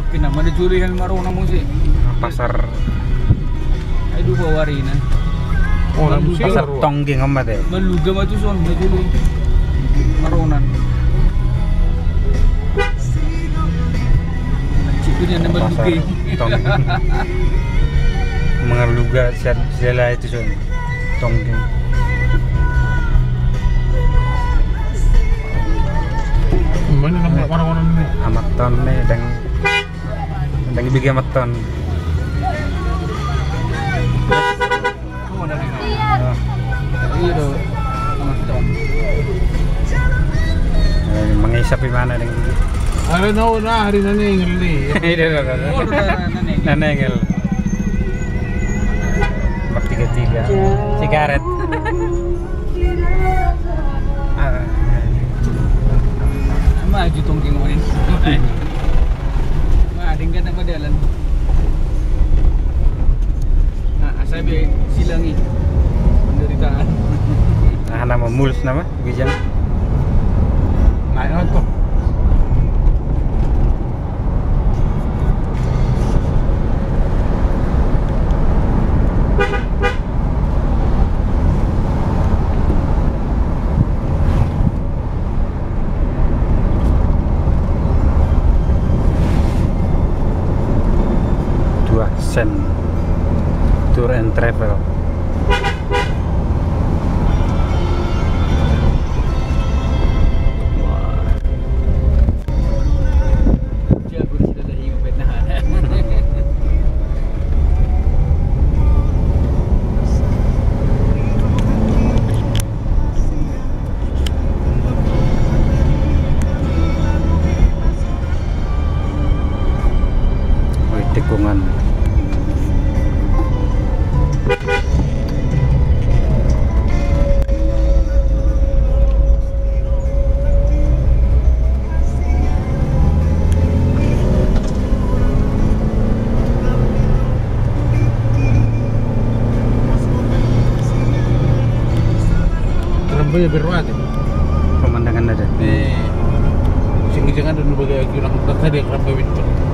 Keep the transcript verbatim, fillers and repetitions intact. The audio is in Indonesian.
Kenapa ada curian marona musik? Pasar Aduh bawari na. Oh, Maluga. pasar Tonggeng amat ya. Maluga mah tuh son na curi. Maronan. Cikgu yang nama Pasar Luge. Tonggeng. Mengaluga sila itu son Tonggeng. Mana nama orang-orang ini? Amaton nih dan dan ibigay amaton. Oh, ada nih. Ah, Iya do. Nonton. eh, mengisap di mana dengan ibigay? Hari na na hari na ning li. Ini Oh, udah nane. Nanengel. Bertiga tiga. Sigaret. Ah, Maju tongking manin. Mading kan apa jalan. Nah, asabi silangi penderitaan. nah, nama mulus nama Bijang. Naik nonton. Dua sen. Tour and travel. Jago sila dah hingo bet nahan. Wih, tikungan. Rambutnya berwarna. Pemandangan ada. Eh, sing jangan dulu bagi orang tadi rambut itu.